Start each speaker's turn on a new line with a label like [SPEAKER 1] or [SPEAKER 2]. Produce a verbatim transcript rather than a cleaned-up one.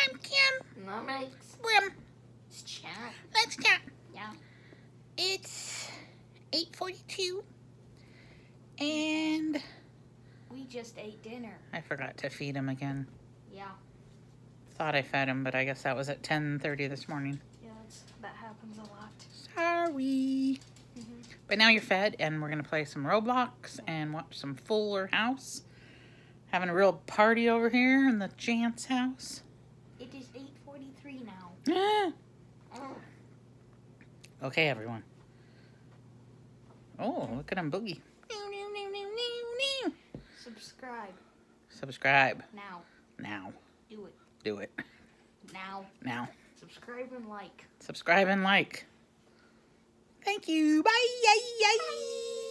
[SPEAKER 1] I'm Kim.
[SPEAKER 2] I'm Alex.
[SPEAKER 1] Brim.
[SPEAKER 2] Let's chat.
[SPEAKER 1] Let's chat.
[SPEAKER 2] Yeah.
[SPEAKER 1] It's eight forty-two. And
[SPEAKER 2] We just ate dinner.
[SPEAKER 1] I forgot to feed him again.
[SPEAKER 2] Yeah.
[SPEAKER 1] Thought I fed him, but I guess that was at ten thirty this morning.
[SPEAKER 2] Yeah, it's, that happens a lot.
[SPEAKER 1] Sorry.
[SPEAKER 2] Mm-hmm.
[SPEAKER 1] But now you're fed, and we're going to play some Roblox and watch some Fuller House. Having a real party over here in the Jant's house.
[SPEAKER 2] It is eight forty-three now.
[SPEAKER 1] Ah.
[SPEAKER 2] Oh.
[SPEAKER 1] Okay, everyone. Oh, look at him boogie.
[SPEAKER 2] Subscribe.
[SPEAKER 1] Subscribe.
[SPEAKER 2] Now.
[SPEAKER 1] Now.
[SPEAKER 2] Do it.
[SPEAKER 1] Do it.
[SPEAKER 2] Now.
[SPEAKER 1] Now.
[SPEAKER 2] Subscribe and like.
[SPEAKER 1] Subscribe and like. Thank you. Bye. Bye.